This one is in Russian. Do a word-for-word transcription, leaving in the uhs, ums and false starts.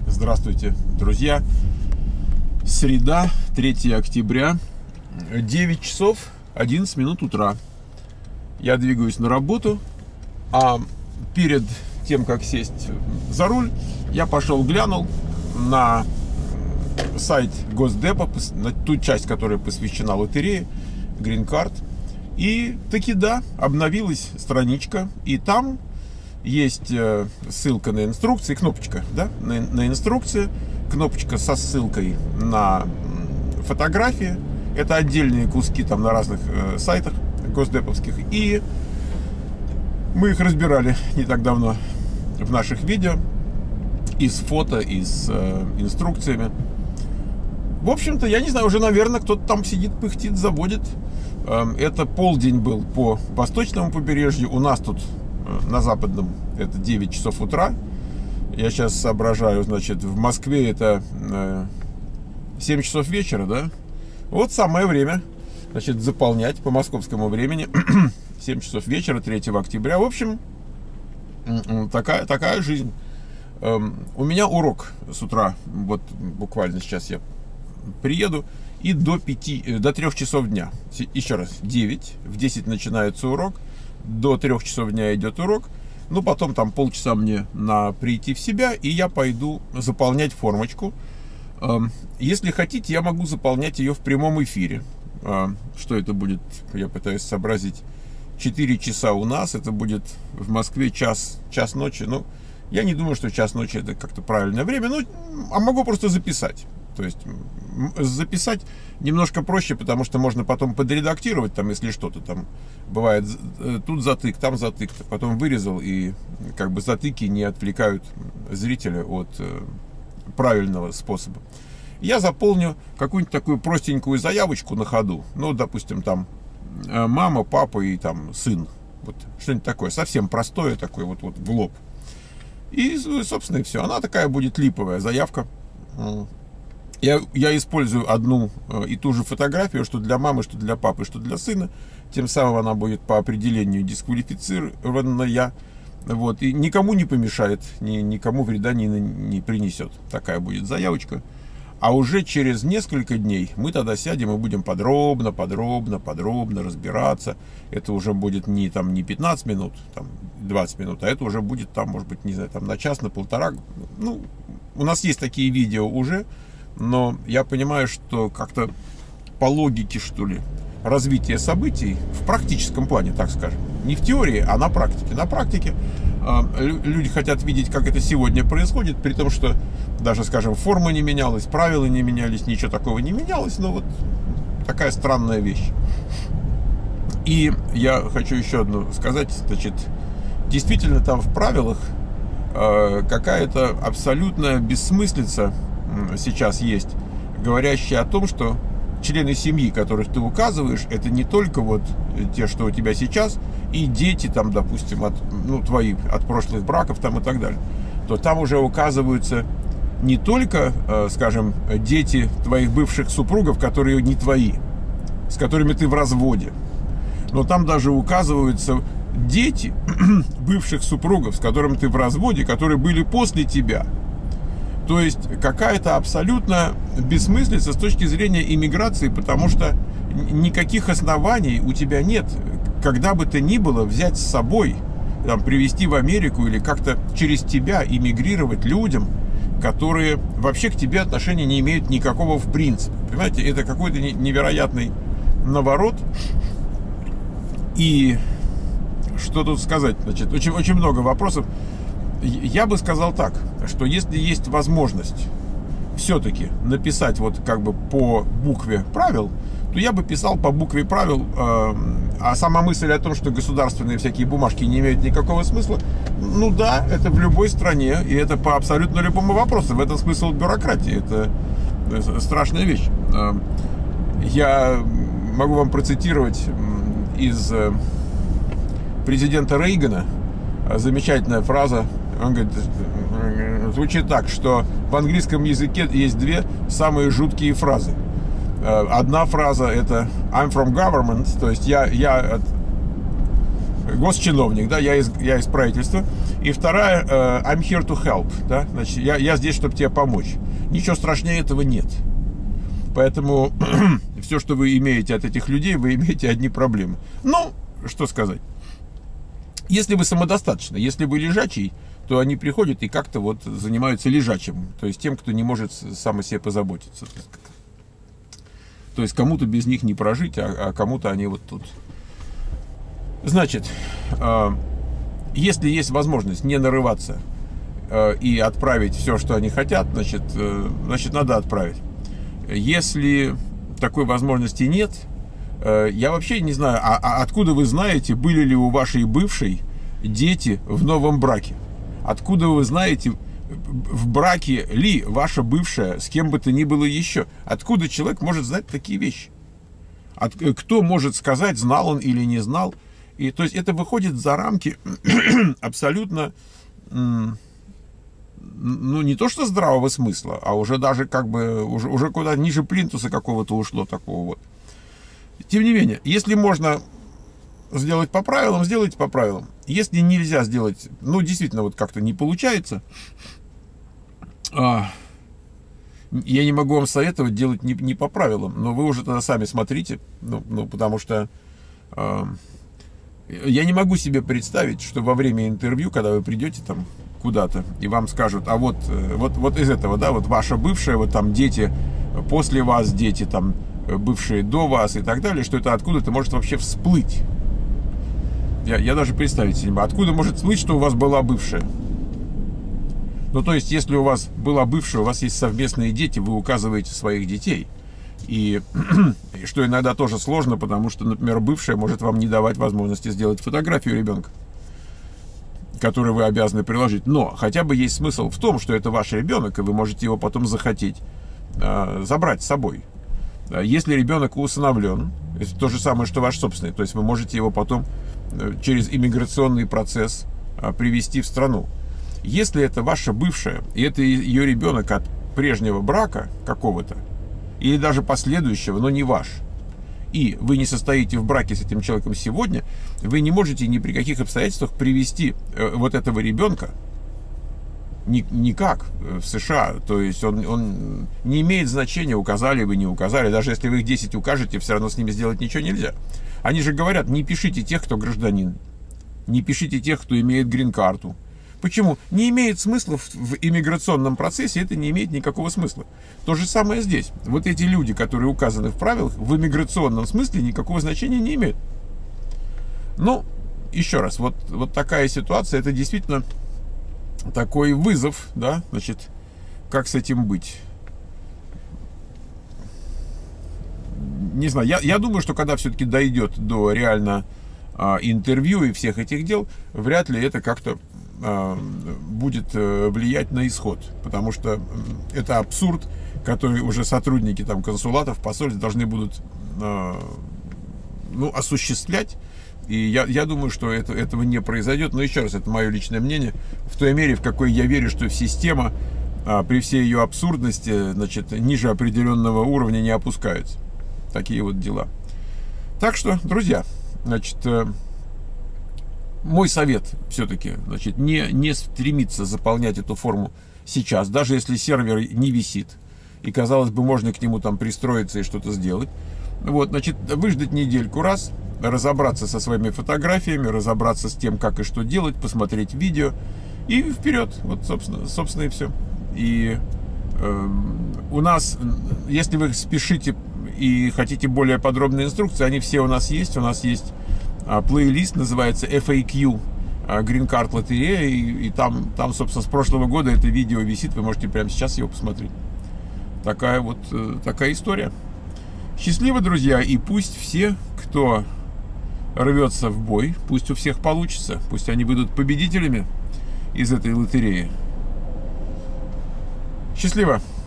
Здравствуйте, друзья. Среда, третье октября, девять часов одиннадцать минут утра. Я двигаюсь на работу, а перед тем, как сесть за руль, я пошел глянул на сайт Госдепа, на ту часть, которая посвящена лотерее, Green Card. И таки да, обновилась страничка, и там есть ссылка на инструкции, кнопочка, да, на, на инструкции, кнопочка со ссылкой на фотографии. Это отдельные куски там на разных э, сайтах госдеповских. И мы их разбирали не так давно в наших видео, и с фото, и с э, инструкциями. В общем-то, я не знаю, уже, наверное, кто-то там сидит, пыхтит, заводит. Э, это полдень был по восточному побережью. У нас тут на западном это девять часов утра. Я сейчас соображаю, значит, в Москве это семь часов вечера, да? Вот самое время, значит, заполнять по московскому времени. семь часов вечера, третьего октября. В общем, такая, такая жизнь. У меня урок с утра, вот буквально сейчас я приеду, и до пяти, до трех часов дня. Еще раз, девять, в десять начинается урок. До трех часов дня идет урок. Ну, потом там полчаса мне на прийти в себя, и я пойду заполнять формочку. Если хотите, я могу заполнять ее в прямом эфире. Что это будет? Я пытаюсь сообразить. четыре часа у нас, это будет в Москве час, час ночи. Ну, я не думаю, что час ночи это как-то правильное время. Ну, а могу просто записать. То есть записать немножко проще, потому что можно потом подредактировать, там, если что-то там бывает, тут затык, там затык, потом вырезал, и как бы затыки не отвлекают зрителя от э, правильного способа. Я заполню какую-нибудь такую простенькую заявочку на ходу, ну, допустим, там э, мама, папа и там сын, вот что-нибудь такое, совсем простое такое, вот, вот в лоб. И, собственно, и все. Она такая будет липовая заявка. Я, я использую одну и ту же фотографию, что для мамы, что для папы, что для сына. Тем самым она будет по определению дисквалифицированная. Вот, и никому не помешает, ни, никому вреда не, не принесет. Такая будет заявочка. А уже через несколько дней мы тогда сядем и будем подробно, подробно, подробно разбираться. Это уже будет не, там, не пятнадцать минут, там, двадцать минут, а это уже будет, там, может быть, не знаю, там, на час, на полтора. Ну, у нас есть такие видео уже. Но я понимаю, что как-то по логике, что ли, развития событий в практическом плане, так скажем, не в теории, а на практике. На практике э, люди хотят видеть, как это сегодня происходит, при том, что даже, скажем, форма не менялась, правила не менялись, ничего такого не менялось, но вот такая странная вещь. И я хочу еще одну сказать, значит, действительно там в правилах э, какая-то абсолютная бессмыслица сейчас есть, говорящие о том, что члены семьи, которых ты указываешь, это не только вот те, что у тебя сейчас, и дети там, допустим, от, ну, твои, от прошлых браков там и так далее, то там уже указываются не только, э, скажем, дети твоих бывших супругов, которые не твои, с которыми ты в разводе, но там даже указываются дети бывших супругов, с которыми ты в разводе, которые были после тебя. То есть какая-то абсолютно бессмыслица с точки зрения иммиграции, потому что никаких оснований у тебя нет, когда бы то ни было, взять с собой, там, привезти в Америку или как-то через тебя иммигрировать людям, которые вообще к тебе отношения не имеют никакого в принципе. Понимаете, это какой-то невероятный наворот. И что тут сказать? Значит, очень, очень много вопросов. Я бы сказал так, что если есть возможность все-таки написать вот как бы по букве правил, то я бы писал по букве правил, э, а сама мысль о том, что государственные всякие бумажки не имеют никакого смысла, ну да, это в любой стране, и это по абсолютно любому вопросу. В этом смысл бюрократии, это страшная вещь. Э, я могу вам процитировать из президента Рейгана замечательная фраза. Он говорит, звучит так, что в английском языке есть две самые жуткие фразы. Одна фраза это I'm from government, то есть я, я госчиновник, да, я из, я из правительства. И вторая, э, I'm here to help, да, значит, я, я здесь, чтобы тебе помочь. Ничего страшнее этого нет. Поэтому все, что вы имеете от этих людей, вы имеете одни проблемы. Ну, что сказать. Если вы самодостаточны, если вы лежачий, то они приходят и как-то вот занимаются лежачим. То есть тем, кто не может сам о себе позаботиться. То есть кому-то без них не прожить, а, а кому-то они вот тут. Значит, э, если есть возможность не нарываться э, и отправить все, что они хотят, значит, э, значит, надо отправить. Если такой возможности нет, э, я вообще не знаю, а, а откуда вы знаете, были ли у вашей бывшей дети в новом браке? Откуда вы знаете, в браке ли ваша бывшая с кем бы то ни было еще? Откуда человек может знать такие вещи? От, кто может сказать, знал он или не знал? И, то есть это выходит за рамки абсолютно, ну, не то что здравого смысла, а уже даже как бы, уже, уже куда ниже плинтуса какого-то ушло такого вот. Тем не менее, если можно сделать по правилам, сделайте по правилам. Если нельзя сделать, ну, действительно, вот как-то не получается, а, я не могу вам советовать делать не, не по правилам, но вы уже тогда сами смотрите, ну, ну потому что а, я не могу себе представить, что во время интервью, когда вы придете там куда-то, и вам скажут, а вот, вот, вот из этого, да, вот ваша бывшая, вот там дети после вас, дети там бывшие до вас и так далее, что это откуда-то может вообще всплыть. Я, я даже представить себе не могу. Откуда может всплыть, что у вас была бывшая? Ну, то есть, если у вас была бывшая, у вас есть совместные дети, вы указываете своих детей. И что иногда тоже сложно, потому что, например, бывшая может вам не давать возможности сделать фотографию ребенка, которую вы обязаны приложить. Но хотя бы есть смысл в том, что это ваш ребенок, и вы можете его потом захотеть э, забрать с собой. Если ребенок усыновлен, это то же самое, что ваш собственный, то есть вы можете его потом через иммиграционный процесс привезти в страну. Если это ваша бывшая, и это ее ребенок от прежнего брака какого-то, или даже последующего, но не ваш, и вы не состоите в браке с этим человеком сегодня, вы не можете ни при каких обстоятельствах привезти вот этого ребенка никак в США. То есть он, он не имеет значения, указали вы, не указали. Даже если вы их десять укажете, все равно с ними сделать ничего нельзя. Они же говорят, не пишите тех, кто гражданин. Не пишите тех, кто имеет грин-карту. Почему? Не имеет смысла в, в иммиграционном процессе, это не имеет никакого смысла. То же самое здесь. Вот эти люди, которые указаны в правилах, в иммиграционном смысле никакого значения не имеют. Ну, еще раз, вот, вот такая ситуация, это действительно такой вызов, да, значит, как с этим быть? Не знаю, я, я думаю, что когда все-таки дойдет до реально а, интервью и всех этих дел, вряд ли это как-то а, будет а, влиять на исход, потому что это абсурд, который уже сотрудники там консулатов, посольств должны будут а, ну, осуществлять. И я, я думаю, что это, этого не произойдет. Но еще раз, это мое личное мнение. В той мере, в какой я верю, что система а, при всей ее абсурдности, значит, ниже определенного уровня не опускается. Такие вот дела. Так что, друзья, значит, э, мой совет все-таки, значит, не, не стремиться заполнять эту форму сейчас, даже если сервер не висит. И, казалось бы, можно к нему там пристроиться и что-то сделать. Вот, значит, выждать недельку раз, разобраться со своими фотографиями, разобраться с тем, как и что делать, посмотреть видео и вперед. Вот, собственно, собственно и все. И э, у нас, если вы спешите и хотите более подробные инструкции, они все у нас есть. У нас есть а, плейлист, называется эф эй кью, а, Green Card лотерея, и, и там, там, собственно, с прошлого года это видео висит, вы можете прямо сейчас его посмотреть. Такая вот э, такая история. Счастливо, друзья, и пусть все, кто рвется в бой, пусть у всех получится, пусть они будут победителями из этой лотереи. Счастливо!